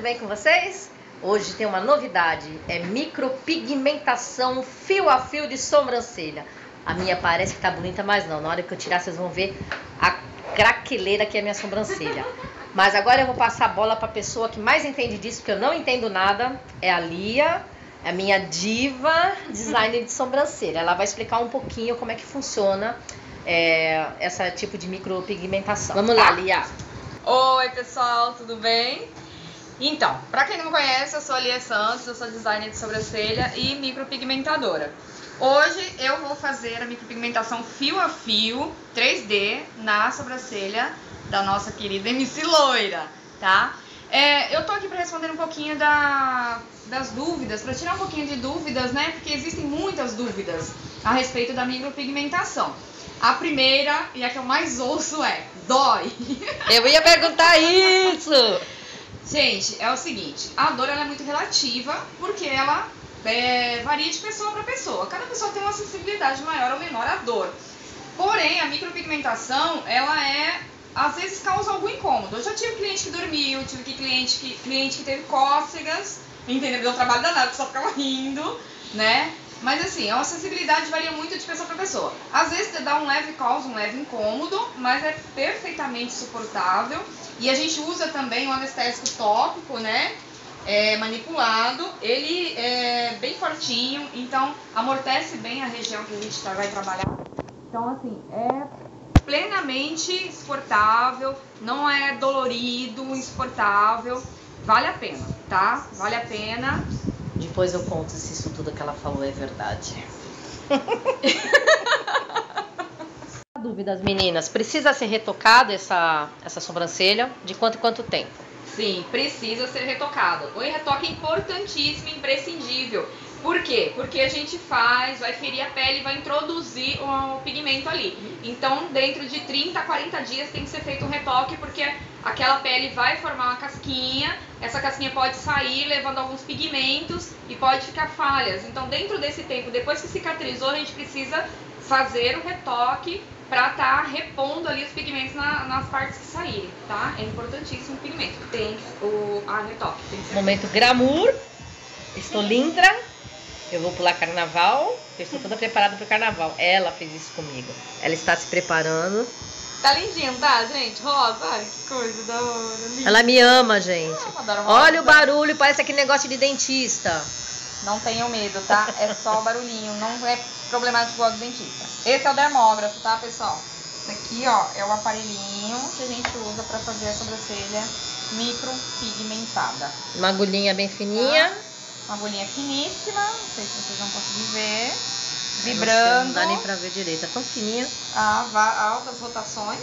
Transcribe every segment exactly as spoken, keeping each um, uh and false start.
bem com vocês? Hoje tem uma novidade, é micropigmentação fio a fio de sobrancelha. A minha parece que tá bonita, mas não, na hora que eu tirar vocês vão ver a craqueleira que é a minha sobrancelha. Mas agora eu vou passar a bola pra pessoa que mais entende disso, porque eu não entendo nada, é a Lia, a minha diva designer de sobrancelha. Ela vai explicar um pouquinho como é que funciona é, esse tipo de micropigmentação. Vamos lá, Lia. Oi pessoal, tudo bem? Então, pra quem não me conhece, eu sou a Lia Santos, eu sou designer de sobrancelha e micropigmentadora. Hoje eu vou fazer a micropigmentação fio a fio três D na sobrancelha da nossa querida M C Loira, tá? É, eu tô aqui pra responder um pouquinho da, das dúvidas, pra tirar um pouquinho de dúvidas, né? Porque existem muitas dúvidas a respeito da micropigmentação. A primeira, e a que eu mais ouço é, dói. Eu ia perguntar isso! Gente, é o seguinte, a dor ela é muito relativa, porque ela é, varia de pessoa para pessoa. Cada pessoa tem uma sensibilidade maior ou menor à dor. Porém, a micropigmentação, ela é, às vezes causa algum incômodo. Eu já tive cliente que dormiu, tive cliente que, cliente que teve cócegas, entendeu? Deu um trabalho danado, só ficava rindo, né? Mas assim, a sensibilidade varia muito de pessoa para pessoa. Às vezes dá um leve causa, um leve incômodo, mas é perfeitamente suportável. E a gente usa também o anestésico tópico, né? É, manipulado. Ele é bem fortinho, então amortece bem a região que a gente vai trabalhar. Então assim, é plenamente suportável, não é dolorido, insuportável. Vale a pena, tá? Vale a pena. Depois eu conto se isso tudo que ela falou é verdade. Dúvidas, meninas. Precisa ser retocada essa, essa sobrancelha? De quanto em quanto tempo? Sim, precisa ser retocado. O retoque é importantíssimo, imprescindível. Por quê? Porque a gente faz, vai ferir a pele, vai introduzir o pigmento ali. Então, dentro de trinta a quarenta dias tem que ser feito um retoque, porque aquela pele vai formar uma casquinha, essa casquinha pode sair levando alguns pigmentos e pode ficar falhas. Então, dentro desse tempo, depois que cicatrizou, a gente precisa fazer o retoque para estar tá repondo ali os pigmentos na, nas partes que saírem, tá? É importantíssimo o pigmento, tem o a retoque. Tem que ser Momento feito. Glamour, estou linda. Eu vou pular carnaval, eu estou toda preparada para o carnaval. Ela fez isso comigo. Ela está se preparando. Tá lindinho, tá, gente? Rosa, olha que coisa da hora. Lindo. Ela me ama, gente. Ah, olha o barulho, parece aquele negócio de dentista. Não tenham medo, tá? É só o barulhinho, não é problemático igual do dentista. Esse é o dermógrafo, tá, pessoal? Esse aqui, ó, é o aparelhinho que a gente usa pra fazer a sobrancelha micropigmentada. Uma agulhinha bem fininha. Tá? Uma agulhinha finíssima, não sei se vocês vão conseguir ver. Vibrando. Não dá nem pra ver direito, é tão fininha. A altas rotações.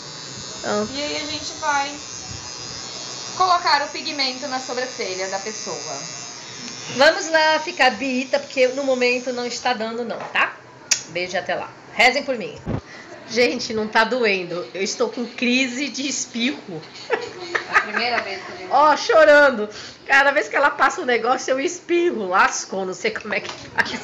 Ah. E aí a gente vai colocar o pigmento na sobrancelha da pessoa. Vamos lá ficar bita, porque no momento não está dando não, tá? Beijo e até lá. Rezem por mim. Gente, não tá doendo. Eu estou com crise de espirro. A primeira vez que a gente... Ó, chorando. Cada vez que ela passa um negócio, eu espirro. Lascou, não sei como é que faz.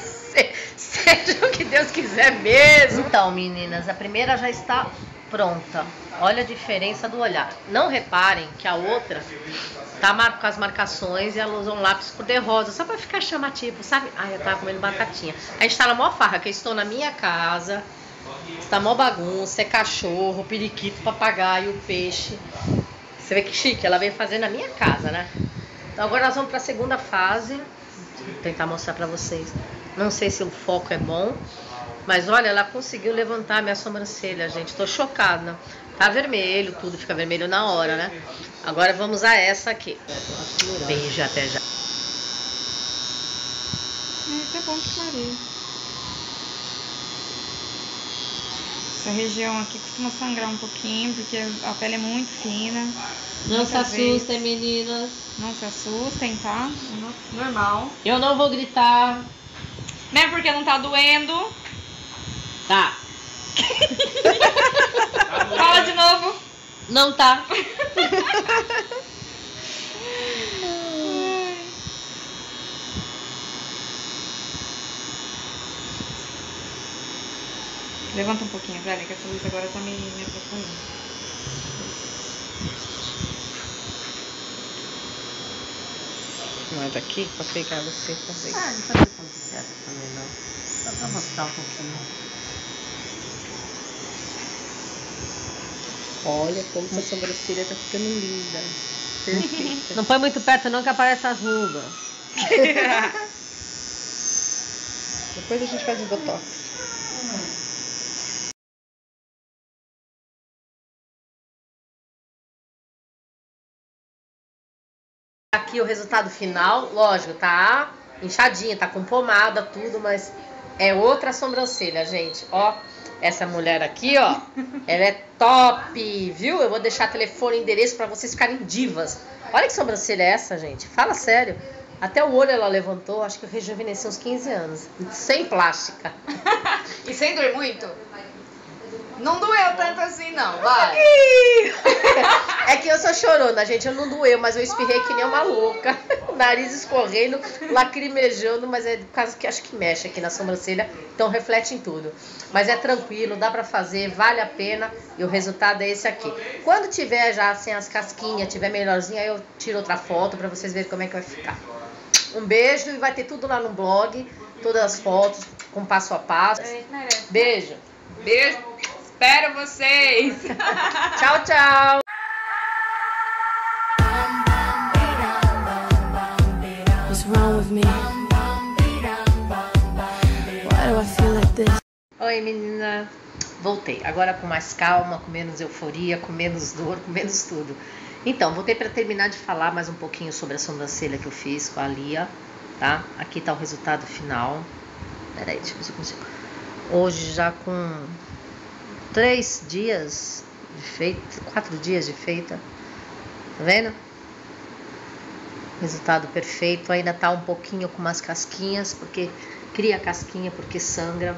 Seja o que Deus quiser mesmo. Então, meninas, a primeira já está pronta. Olha a diferença do olhar. Não reparem que a outra tá com as marcações e ela usa um lápis cor-de-rosa, só pra ficar chamativo, sabe? Ai, eu tava comendo batatinha. A gente tá na maior farra, que eu estou na minha casa. Tá mó bagunça, é cachorro, periquito, papagaio, peixe. Você vê que chique, ela veio fazer na minha casa, né? Então agora nós vamos pra segunda fase. Vou tentar mostrar pra vocês. Não sei se o foco é bom, mas olha, ela conseguiu levantar a minha sobrancelha, gente. Tô chocada. Tá vermelho, tudo fica vermelho na hora, né? Agora vamos a essa aqui. Beijo, até já. Esse é bom que clareia. Essa região aqui costuma sangrar um pouquinho, porque a pele é muito fina. Não se assustem, meninas. Não se assustem, tá? Normal. Eu não vou gritar. Mesmo porque não tá doendo. Tá. Fala de novo. Não tá. Levanta um pouquinho, velho, que essa luz agora tá me, me atrapalhando. mais aqui pra pegar você também. Ah, não pode ser quiser também não. Só pra mostrar um pouquinho. Olha como a sobrancelha tá ficando linda. Perfeita. Não põe muito perto não que aparece as rugas. Depois a gente faz o botox. Aqui o resultado final, lógico, tá inchadinha, tá com pomada, tudo, mas é outra sobrancelha, gente. Ó, essa mulher aqui, ó, ela é top, viu? Eu vou deixar telefone e endereço pra vocês ficarem divas. Olha que sobrancelha é essa, gente. Fala sério. Até o olho ela levantou, acho que eu rejuvenesci uns quinze anos. Sem plástica. E sem doer muito? Não doeu tanto assim, não, vai. É que eu sou chorona, gente. Eu não doeu, mas eu espirrei que nem uma louca. O nariz escorrendo, lacrimejando, mas é por causa que acho que mexe aqui na sobrancelha, então reflete em tudo. Mas é tranquilo, dá pra fazer, vale a pena e o resultado é esse aqui. Quando tiver já sem as casquinhas, tiver melhorzinha, aí eu tiro outra foto pra vocês verem como é que vai ficar. Um beijo e vai ter tudo lá no blog, todas as fotos com passo a passo. Beijo. Beijo. Espero vocês. Tchau, tchau. What's wrong with me? Why do I feel like this? Oi, menina. Voltei. Agora com mais calma, com menos euforia, com menos dor, com menos tudo. Então, voltei para terminar de falar mais um pouquinho sobre a sobrancelha que eu fiz com a Lia, tá? Aqui tá o resultado final. Peraí, deixa eu ver se eu consigo. Hoje já com três dias de feita, quatro dias de feita, tá vendo? Resultado perfeito, ainda tá um pouquinho com umas casquinhas, porque cria casquinha, porque sangra.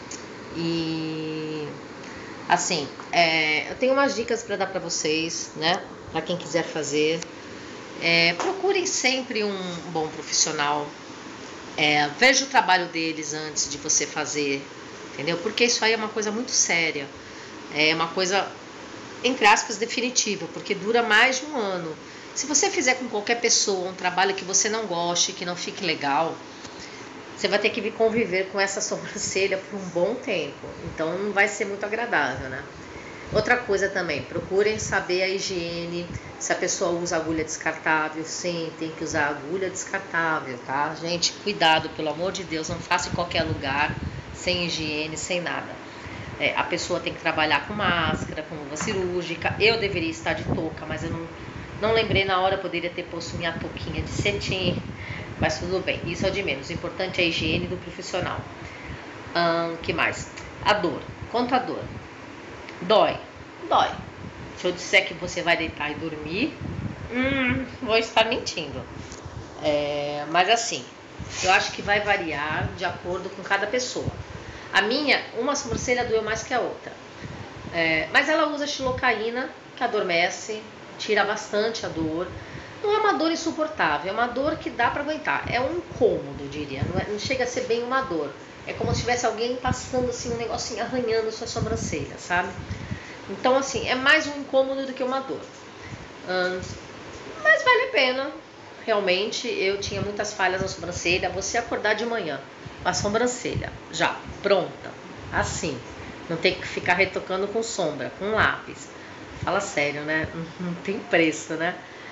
E assim, é, eu tenho umas dicas para dar para vocês, né? Para quem quiser fazer, é, procurem sempre um bom profissional, é, veja o trabalho deles antes de você fazer, entendeu? Porque isso aí é uma coisa muito séria, é uma coisa, entre aspas, definitiva, porque dura mais de um ano. Se você fizer com qualquer pessoa um trabalho que você não goste, que não fique legal, você vai ter que vir conviver com essa sobrancelha por um bom tempo, então não vai ser muito agradável, né? Outra coisa também, procurem saber a higiene, se a pessoa usa agulha descartável, sim, tem que usar agulha descartável, tá? Gente, cuidado, pelo amor de Deus, não faça em qualquer lugar, sem higiene, sem nada. É, a pessoa tem que trabalhar com máscara, com luva cirúrgica, eu deveria estar de touca, mas eu não, não lembrei na hora, eu poderia ter posto minha touquinha de cetim, mas tudo bem, isso é o de menos, o importante é a higiene do profissional. Hum, que mais? A dor, quanto à dor? Dói, dói. Se eu disser que você vai deitar e dormir, hum, vou estar mentindo. É, mas assim, eu acho que vai variar de acordo com cada pessoa. A minha, uma sobrancelha doeu mais que a outra. É, mas ela usa xilocaína, que adormece, tira bastante a dor. Não é uma dor insuportável, é uma dor que dá para aguentar. É um incômodo, eu diria. Não, é, não chega a ser bem uma dor. É como se tivesse alguém passando assim, um negocinho arranhando sua sobrancelha, sabe? Então, assim, é mais um incômodo do que uma dor. Hum, mas vale a pena. Realmente, eu tinha muitas falhas na sobrancelha. Você acordar de manhã com a sobrancelha já pronta, assim. Não tem que ficar retocando com sombra, com lápis. Fala sério, né? Não tem preço, né?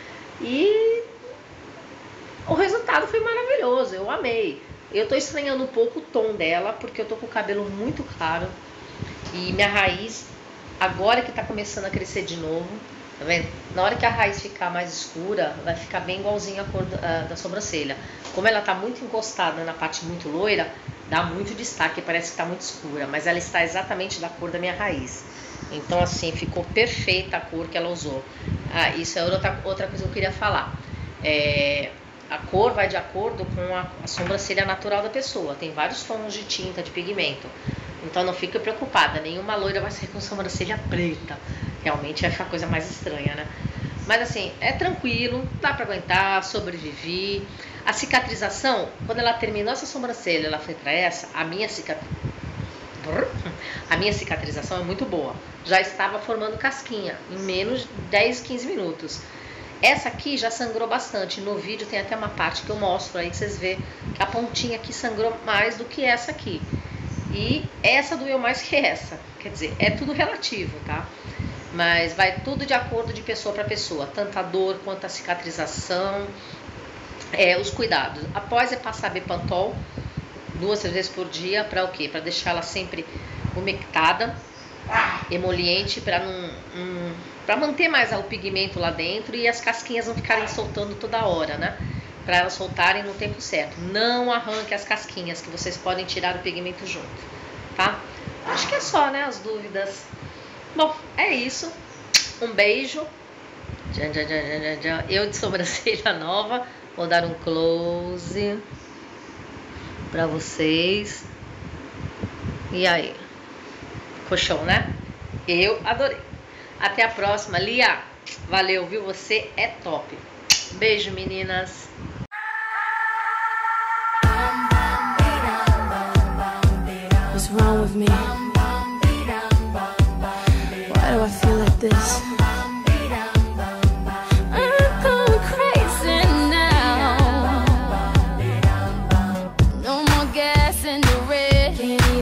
E o resultado foi maravilhoso, eu amei. Eu tô estranhando um pouco o tom dela, porque eu tô com o cabelo muito claro. E minha raiz, agora que tá começando a crescer de novo, tá vendo? Na hora que a raiz ficar mais escura, vai ficar bem igualzinha a cor da, da sobrancelha. Como ela tá muito encostada na parte muito loira, dá muito destaque, parece que tá muito escura. Mas ela está exatamente da cor da minha raiz. Então assim, ficou perfeita a cor que ela usou. Ah, isso é outra, outra coisa que eu queria falar. É... A cor vai de acordo com a, a sobrancelha natural da pessoa. Tem vários tons de tinta, de pigmento. Então não fique preocupada, nenhuma loira vai sair com sobrancelha preta. Realmente acho a coisa mais estranha, né? Mas assim, é tranquilo, dá pra aguentar, sobrevivi. A cicatrização, quando ela terminou essa sobrancelha, ela foi pra essa, a minha cicatriz... A minha cicatrização é muito boa. Já estava formando casquinha em menos de dez, quinze minutos. Essa aqui já sangrou bastante. No vídeo tem até uma parte que eu mostro aí, que vocês vê que a pontinha aqui sangrou mais do que essa aqui. E essa doeu mais que essa. Quer dizer, é tudo relativo, tá? Mas vai tudo de acordo de pessoa para pessoa. Tanto a dor quanto a cicatrização. É, os cuidados. Após é passar Bepantol duas, três vezes por dia. Para o quê? Para deixar ela sempre umectada, emoliente, para não... Um, para manter mais o pigmento lá dentro e as casquinhas não ficarem soltando toda hora, né? Para elas soltarem no tempo certo. Não arranque as casquinhas, que vocês podem tirar o pigmento junto, tá? Acho que é só, né, as dúvidas. Bom, é isso. Um beijo. Eu de sobrancelha nova. Vou dar um close para vocês. E aí? Colchão, né? Eu adorei. Até a próxima, Lia. Valeu, viu? Você é top. Beijo, meninas. What's wrong with me? Why do I feel like this?